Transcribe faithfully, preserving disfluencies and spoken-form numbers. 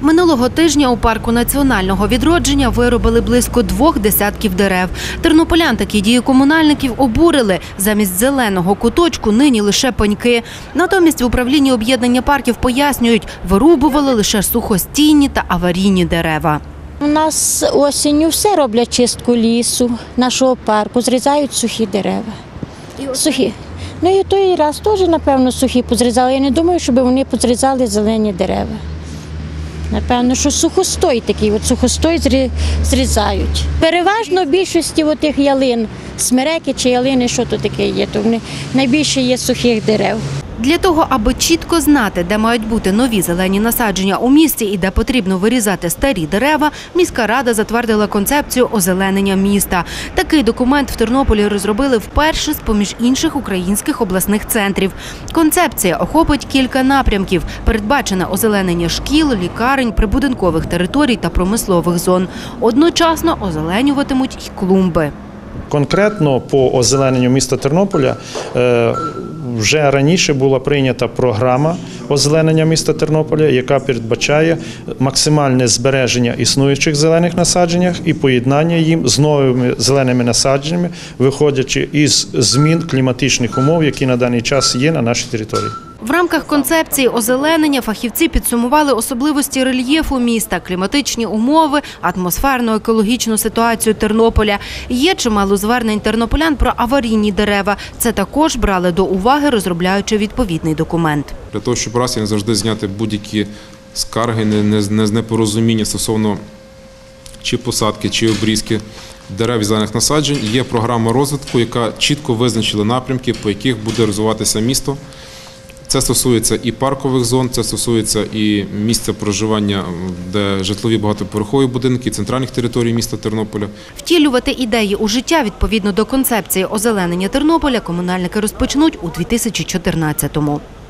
Минулого тижня у парку національного відродження вирубили близько двох десятків дерев. Тернополян такі дії комунальників обурили. Замість зеленого куточку нині лише пеньки. Натомість в управлінні об'єднання парків пояснюють, вирубували лише сухостійні та аварійні дерева. У нас осінню все роблять чистку лісу, нашого парку, зрізають сухі дерева. Сухі. Ну і той раз теж, напевно, сухі позрізали. Я не думаю, щоб вони позрізали зелені дерева. Напевно, що сухостой такий, от сухостой зрізають. Переважно в більшості тих ялин, смереки чи ялини, що то таке є, то вони найбільше є сухих дерев. Для того, аби чітко знати, де мають бути нові зелені насадження у місті і де потрібно вирізати старі дерева, міська рада затвердила концепцію озеленення міста. Такий документ в Тернополі розробили вперше з-поміж інших українських обласних центрів. Концепція охопить кілька напрямків. Передбачене озеленення шкіл, лікарень, прибудинкових територій та промислових зон. Одночасно озеленюватимуть й клумби. Конкретно по озелененню міста Тернополя вже раніше була прийнята програма озеленення міста Тернополя, яка передбачає максимальне збереження існуючих зелених насаджень і поєднання їм з новими зеленими насадженнями, виходячи із змін кліматичних умов, які на даний час є на нашій території. В рамках концепції озеленення фахівці підсумували особливості рельєфу міста, кліматичні умови, атмосферно-екологічну ситуацію Тернополя. Є чимало звернень тернополян про аварійні дерева. Це також брали до уваги, розробляючи відповідний документ. Для того, щоб раз і не завжди зняти будь-які скарги, непорозуміння стосовно чи посадки, чи обрізки дерев і зелених насаджень, є програма розвитку, яка чітко визначила напрямки, по яких буде розвиватися місто. Це стосується і паркових зон, це стосується і місця проживання, де житлові багатоповерхові будинки, і центральних територій міста Тернополя. Втілювати ідеї у життя відповідно до концепції озеленення Тернополя комунальники розпочнуть у дві тисячі чотирнадцятому.